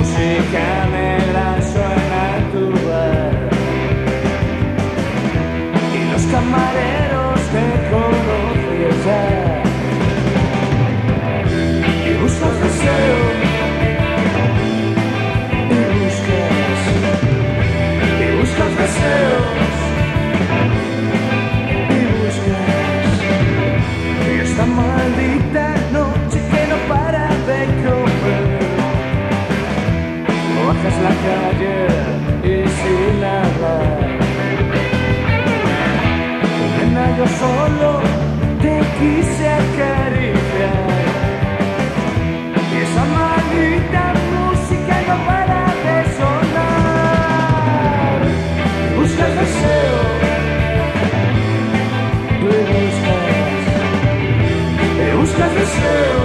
música negra suena en tu bar y los camareros te conocen ya y buscas deseo y buscas deseos y buscas y esta maldita noche que no para de comer. Bajas la calle y sin hablar. Nena, yo solo te quise acariciar. Y esa maldita música no para de sonar. Buscas deseo, tú buscas deseo.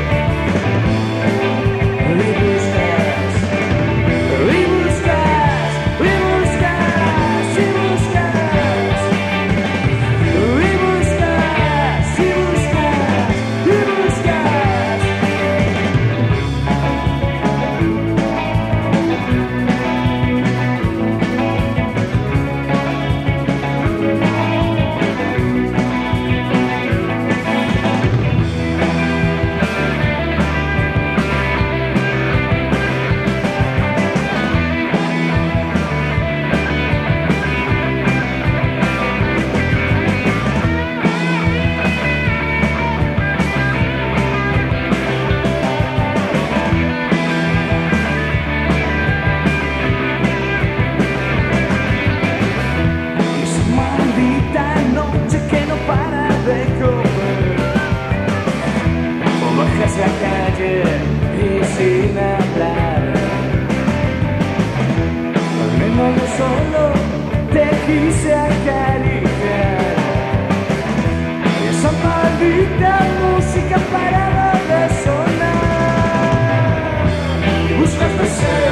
La calle y sin hablar. Al menos yo solo te quise acariciar. Y esa maldita música parada de sonar. Y buscas deseo.